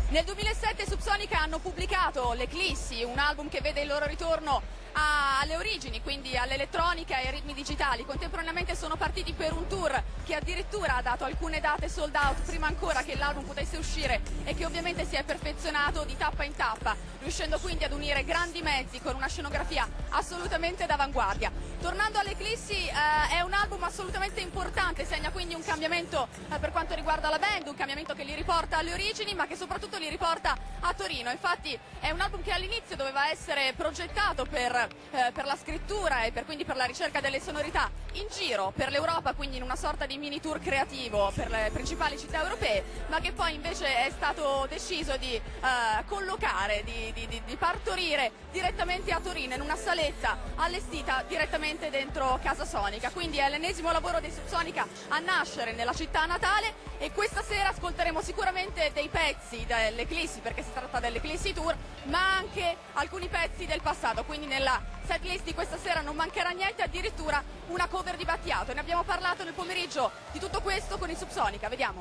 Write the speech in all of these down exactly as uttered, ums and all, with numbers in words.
Nel duemilasette Subsonica hanno pubblicato l'Eclissi, un album che vede il loro ritorno a, alle origini, quindi all'elettronica e ai ritmi digitali. Contemporaneamente sono partiti per un tour che addirittura ha dato alcune date sold out prima ancora che l'album potesse uscire e che ovviamente si è perfezionato di tappa in tappa, riuscendo quindi ad unire grandi mezzi con una scenografia assolutamente d'avanguardia. Tornando all'Eclissi, eh, è un album assolutamente importante, segna quindi un cambiamento eh, per quanto riguarda la band, un cambiamento che li riporta alle origini ma che soprattutto li riporta a Torino. Infatti è un album che all'inizio doveva essere progettato per, eh, per la scrittura e per, quindi per la ricerca delle sonorità in giro per l'Europa, quindi in una sorta di mini tour creativo per le principali città europee, ma che poi invece è stato deciso di eh, collocare, di, di, di, di partorire direttamente a Torino in una saletta allestita direttamente dentro Casa Sonica. Quindi è l'ennesimo lavoro dei Subsonica a nascere nella città natale e questa sera ascolteremo sicuramente dei pezzi dell'Eclissi, perché si tratta dell'Eclissi Tour, ma anche alcuni pezzi del passato, quindi nella setlist di questa sera non mancherà niente, addirittura una cover di Battiato. Ne abbiamo parlato nel pomeriggio di tutto questo con i Subsonica, vediamo.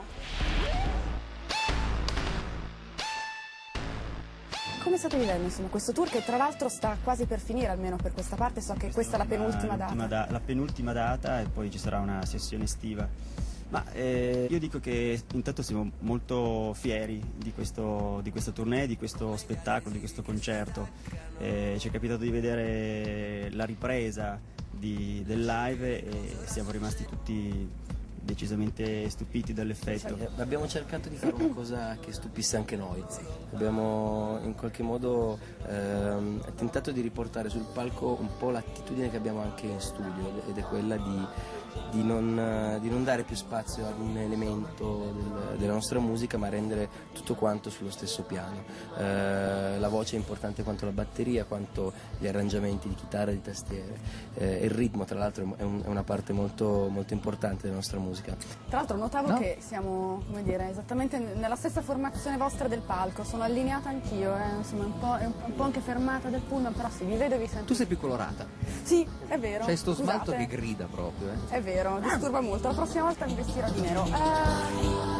Come state vivendo insomma, questo tour che tra l'altro sta quasi per finire, almeno per questa parte, so che questa è la penultima data. Da, la penultima data e poi ci sarà una sessione estiva. Ma eh, io dico che intanto siamo molto fieri di questo, di questa tournée, di questo spettacolo, di questo concerto. Eh, ci è capitato di vedere la ripresa di, del live e siamo rimasti tutti decisamente stupiti dall'effetto. Sì, abbiamo cercato di fare una cosa che stupisse anche noi. Abbiamo in qualche modo ehm, tentato di riportare sul palco un po' l'attitudine che abbiamo anche in studio, ed è quella di Di non, di non dare più spazio ad un elemento del, della nostra musica, ma rendere tutto quanto sullo stesso piano. Eh, la voce è importante quanto la batteria, quanto gli arrangiamenti di chitarra e di tastiere. Eh, il ritmo, tra l'altro, è, un, è una parte molto, molto importante della nostra musica. Tra l'altro notavo no? che siamo, come dire, esattamente nella stessa formazione vostra del palco. Sono allineata anch'io, eh, insomma un po', un, un po' anche fermata del pullman, però sì, vi vedo e vi sento. Tu sei più colorata. Sì, è vero. C'hai sto smalto Scusate. che grida proprio, eh. È vero, disturba molto. La prossima volta mi vestirò di nero. Eh...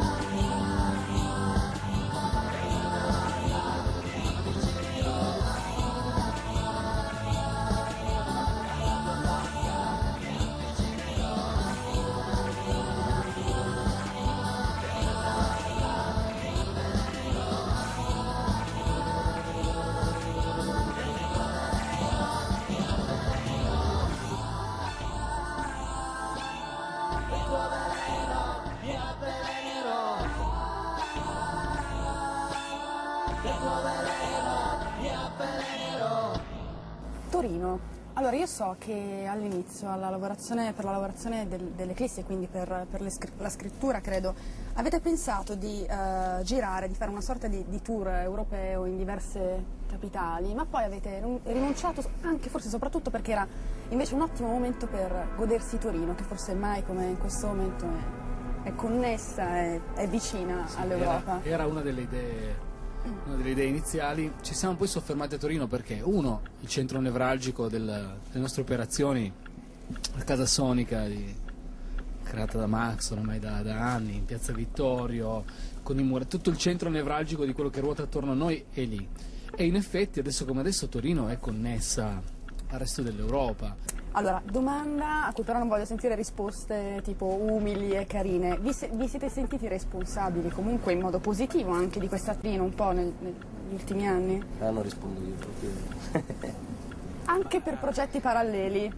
Torino. Allora io so che all'inizio, alla lavorazione, per la lavorazione del, dell'Eclissi, quindi per, per le, la scrittura credo, avete pensato di uh, girare, di fare una sorta di, di tour europeo in diverse capitali, ma poi avete rinunciato anche forse soprattutto perché era invece un ottimo momento per godersi Torino, che forse mai come in questo momento è, è connessa, è, è vicina sì, all'Europa. Era, era una delle idee... Una delle idee iniziali. Ci siamo poi soffermati a Torino perché, uno, il centro nevralgico del, delle nostre operazioni, la Casa Sonica di, creata da Max ormai da, da anni in Piazza Vittorio, con i muri, tutto il centro nevralgico di quello che ruota attorno a noi è lì, e in effetti adesso come adesso Torino è connessa al resto dell'Europa. Allora, domanda a cui però non voglio sentire risposte tipo umili e carine. Vi, se, vi siete sentiti responsabili comunque in modo positivo anche di questa Torino un po' nel, negli ultimi anni? Ah, non rispondo io proprio. Anche per progetti paralleli?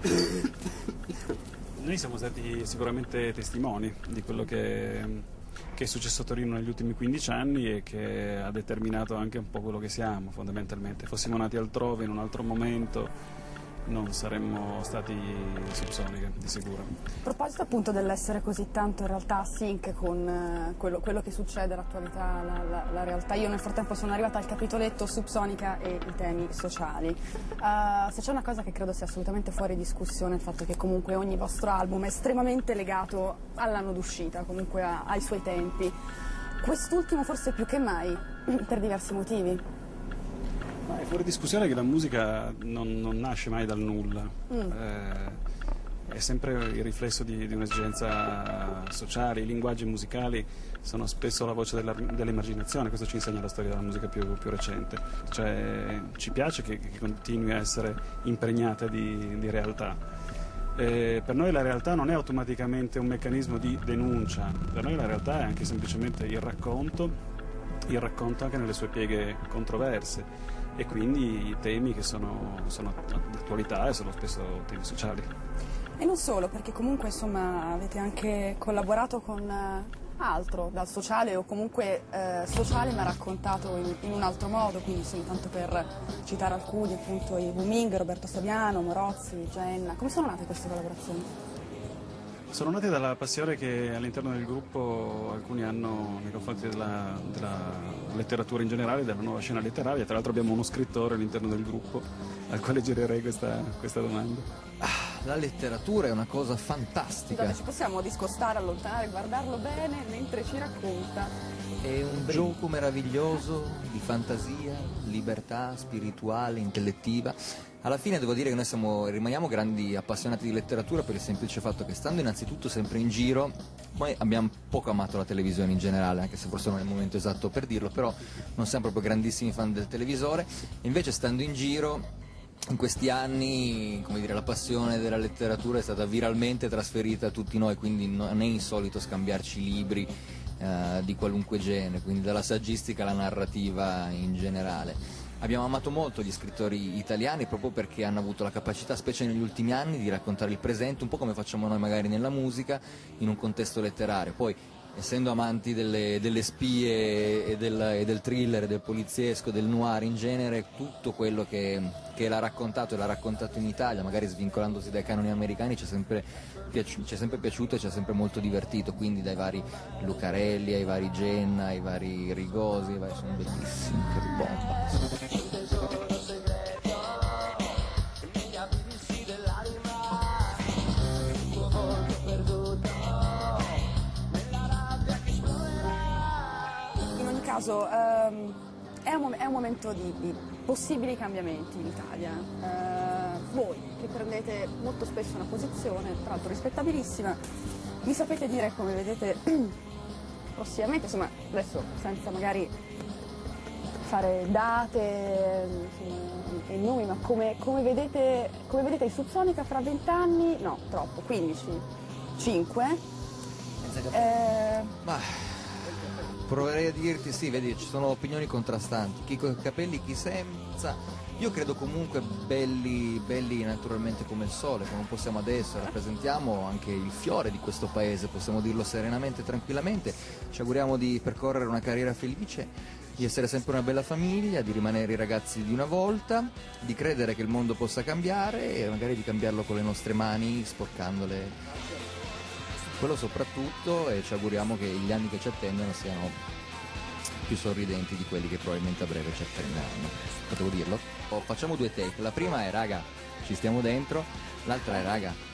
Noi siamo stati sicuramente testimoni di quello che, che è successo a Torino negli ultimi quindici anni e che ha determinato anche un po' quello che siamo fondamentalmente. Fossimo nati altrove, in un altro momento, non saremmo stati Subsonica, di sicuro. A proposito appunto dell'essere così tanto in realtà a sync con eh, quello, quello che succede, l'attualità, la, la, la realtà, io nel frattempo sono arrivata al capitoletto Subsonica e i temi sociali. Uh, se c'è una cosa che credo sia assolutamente fuori discussione, è il fatto che comunque ogni vostro album è estremamente legato all'anno d'uscita, comunque a, ai suoi tempi. Quest'ultimo forse più che mai, per diversi motivi. Ma è fuori discussione che la musica non, non nasce mai dal nulla. Mm. Eh, è sempre il riflesso di, di un'esigenza sociale. I linguaggi musicali sono spesso la voce della, dell'emarginazione, questo ci insegna la storia della musica più, più recente, cioè ci piace che, che continui a essere impregnata di, di realtà. Eh, per noi la realtà non è automaticamente un meccanismo di denuncia, per noi la realtà è anche semplicemente il racconto, il racconto anche nelle sue pieghe controverse, e quindi i temi che sono, sono d'attualità e sono spesso temi sociali. E non solo, perché comunque insomma avete anche collaborato con eh, altro, dal sociale o comunque eh, sociale ma raccontato in, in un altro modo, quindi insomma, tanto per citare alcuni, appunto i Wuming, Roberto Saviano, Morozzi, Genna. Come sono nate queste collaborazioni? Sono nate dalla passione che all'interno del gruppo alcuni hanno nei confronti della, della letteratura in generale, della nuova scena letteraria. Tra l'altro abbiamo uno scrittore all'interno del gruppo al quale girerei questa, questa domanda. Ah, la letteratura è una cosa fantastica. Scusate, ci possiamo discostare, allontanare, guardarlo bene mentre ci racconta? È un gioco meraviglioso di fantasia, libertà spirituale, intellettiva. Alla fine devo dire che noi siamo, rimaniamo grandi appassionati di letteratura per il semplice fatto che, stando innanzitutto sempre in giro, noi abbiamo poco amato la televisione in generale, anche se forse non è il momento esatto per dirlo, però non siamo proprio grandissimi fan del televisore. Invece, stando in giro in questi anni, come dire, la passione della letteratura è stata viralmente trasferita a tutti noi, quindi non è insolito scambiarci libri eh, di qualunque genere, quindi dalla saggistica alla narrativa in generale. Abbiamo amato molto gli scrittori italiani proprio perché hanno avuto la capacità, specie negli ultimi anni, di raccontare il presente, un po' come facciamo noi magari nella musica, in un contesto letterario. Poi, essendo amanti delle, delle spie e del, e del thriller, del poliziesco, del noir in genere, tutto quello che, che l'ha raccontato e l'ha raccontato in Italia, magari svincolandosi dai canoni americani, ci è sempre, piaci- ci è sempre piaciuto e ci ha sempre molto divertito, quindi dai vari Lucarelli, ai vari Genna, ai vari Rigosi, ai vari, sono bellissimi, che bomba. Ehm, è, un, è un momento di, di possibili cambiamenti in Italia. Eh, voi che prendete molto spesso una posizione, tra l'altro rispettabilissima, mi sapete dire come vedete prossimamente, insomma adesso senza magari fare date insomma, e nomi, ma come, come, vedete, come vedete il Subsonica fra vent'anni, no troppo, quindici, cinque? Eh, Ma... proverei a dirti, sì, vedi, ci sono opinioni contrastanti, chi con i capelli, chi senza. Io credo comunque belli, belli naturalmente come il sole, come possiamo adesso, rappresentiamo anche il fiore di questo paese, possiamo dirlo serenamente e tranquillamente. Ci auguriamo di percorrere una carriera felice, di essere sempre una bella famiglia, di rimanere i ragazzi di una volta, di credere che il mondo possa cambiare e magari di cambiarlo con le nostre mani, sporcandole. Quello soprattutto, e ci auguriamo che gli anni che ci attendono siano più sorridenti di quelli che probabilmente a breve ci attenderanno. Potevo dirlo? Oh, facciamo due take. La prima è raga, ci stiamo dentro, l'altra è raga,